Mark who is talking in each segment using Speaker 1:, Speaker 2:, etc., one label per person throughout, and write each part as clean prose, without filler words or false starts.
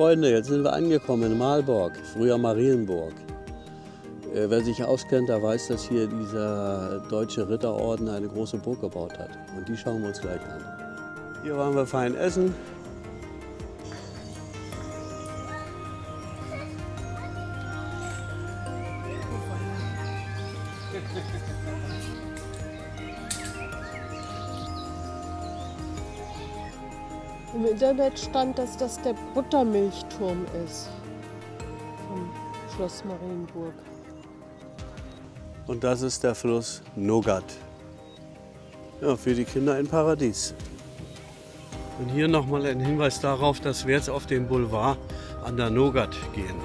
Speaker 1: Freunde, jetzt sind wir angekommen in Malbork, früher Marienburg. Wer sich auskennt, der weiß, dass hier dieser deutsche Ritterorden eine große Burg gebaut hat. Und die schauen wir uns gleich an. Hier waren wir fein essen.
Speaker 2: Im Internet stand, dass das der Buttermilchturm ist vom Schloss Marienburg.
Speaker 1: Und das ist der Fluss Nogat. Ja, für die Kinder ein Paradies. Und hier nochmal ein Hinweis darauf, dass wir jetzt auf den Boulevard an der Nogat gehen.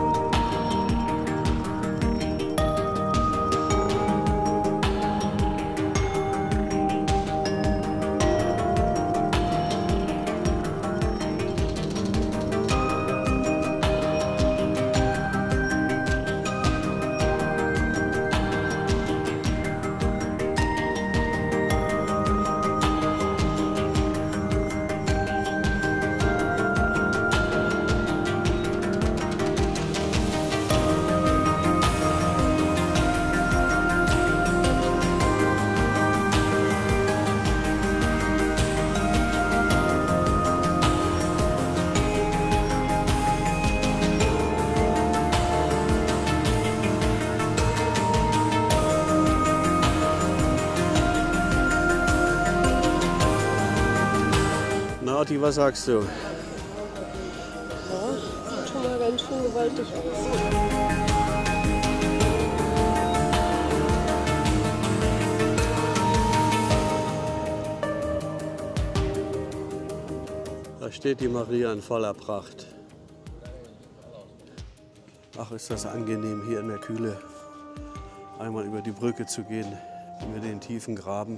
Speaker 1: Arti, was sagst du?
Speaker 2: Ja, sieht schon mal ganz schön gewaltig aus.
Speaker 1: Da steht die Maria in voller Pracht. Ach, ist das angenehm, hier in der Kühle einmal über die Brücke zu gehen, über den tiefen Graben.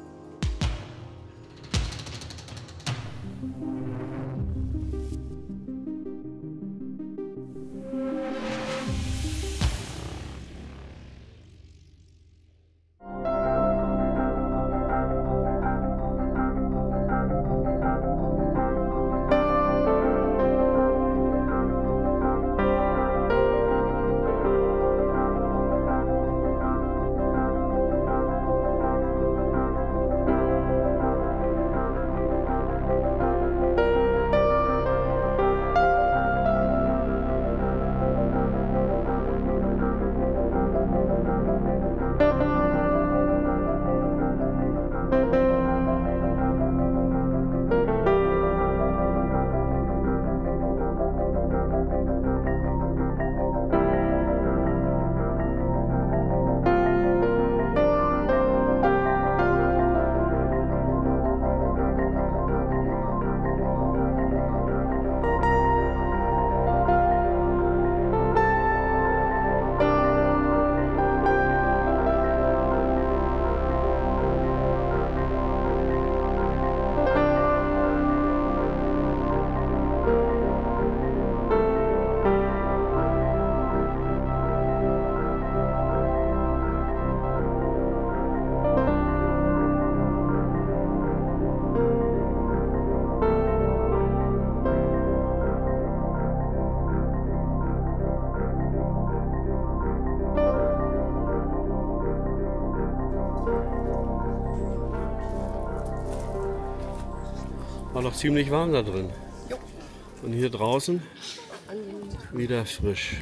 Speaker 1: War doch ziemlich warm da drin.
Speaker 2: Jo.
Speaker 1: Und hier draußen wieder frisch.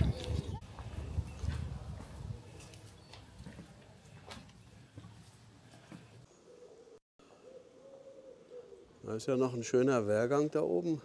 Speaker 1: Da ist ja noch ein schöner Wehrgang da oben.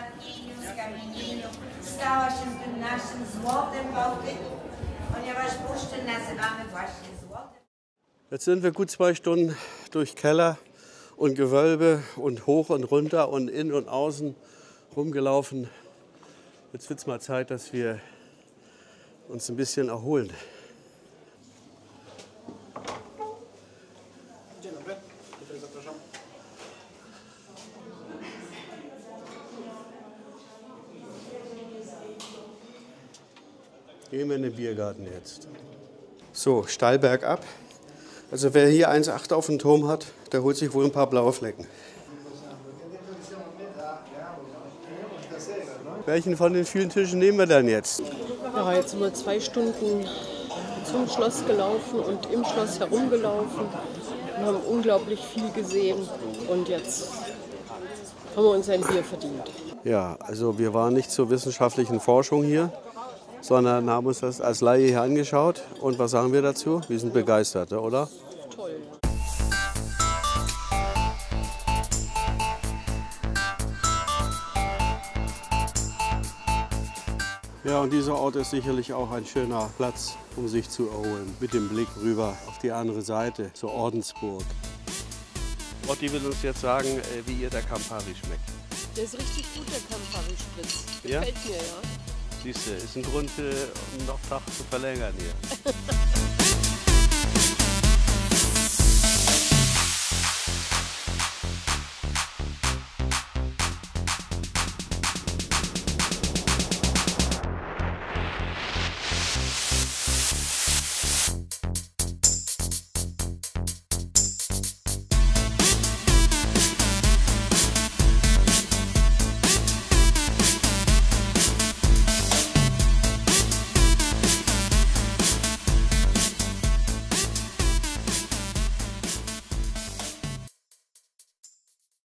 Speaker 3: Marquinhos, Caminino, stała się z tym naszym złotem Bałtyku, ponieważ puszczy nazywamy właśnie złotem.
Speaker 1: Jetzt sind wir gut 2 Stunden durch Keller und Gewölbe und hoch und runter und innen und außen rumgelaufen. Jetzt wird es mal Zeit, dass wir uns ein bisschen erholen. Gehen wir in den Biergarten jetzt. So, steil bergab. Also wer hier 1,8 auf dem Turm hat, der holt sich wohl ein paar blaue Flecken. Welchen von den vielen Tischen nehmen wir denn jetzt?
Speaker 2: Ja, jetzt sind wir 2 Stunden zum Schloss gelaufen und im Schloss herumgelaufen. Wir haben unglaublich viel gesehen und jetzt haben wir uns ein Bier verdient.
Speaker 1: Ja, also wir waren nicht zur wissenschaftlichen Forschung hier, sondern haben uns das als Laie hier angeschaut. Und was sagen wir dazu? Wir sind begeistert, oder?
Speaker 2: Toll.
Speaker 1: Ja, und dieser Ort ist sicherlich auch ein schöner Platz, um sich zu erholen. Mit dem Blick rüber auf die andere Seite, zur Ordensburg. Otti will uns jetzt sagen, wie ihr der Campari schmeckt.
Speaker 2: Der ist richtig gut, der Campari-Spritz.
Speaker 1: Ja?
Speaker 2: Gefällt mir, ja.
Speaker 1: Siehst du, ist ein Grund, um noch Tag zu verlängern hier.